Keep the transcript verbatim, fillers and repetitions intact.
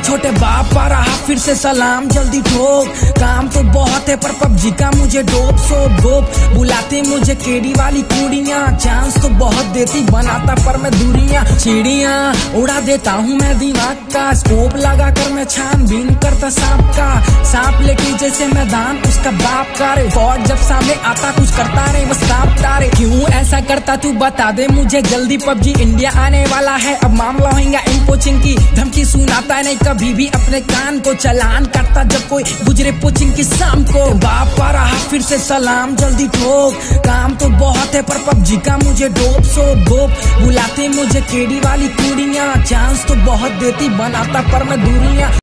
छोटे बाप आ रहा फिर से सलाम जल्दी ठोक। काम तो बहुत है पर पबजी का मुझे डोप सोप गोप। बुलाते मुझे केडी वाली कुड़ियाँ, चांस तो बहुत देती बनाता पर मैं दूरियां। चिड़िया उड़ा देता हूँ मैं दिमाग का, स्कोप लगा कर मैं छानबीन करता सांप का। सांप लेके जैसे मैदान उसका बाप का रे, गॉड जब सामने आता कुछ करता रे बस सांप तारे। क्यों ऐसा करता तू बता दे मुझे जल्दी, पबजी इंडिया आने वाला है अब मामला होगा इम्पोचिंग की। धमकी सुनाता नहीं कभी भी अपने कान को, चलान करता जब कोई गुजरे पोचिंग की शाम को। बाप आ रहा फिर से सलाम जल्दी ठोक। काम तो बहुत है पर पबजी का मुझे डोप सोप गोप। बुलाते मुझे केडी वाली कुड़ियाँ, चांस तो बहुत देती बनाता पर मैं दूरियां।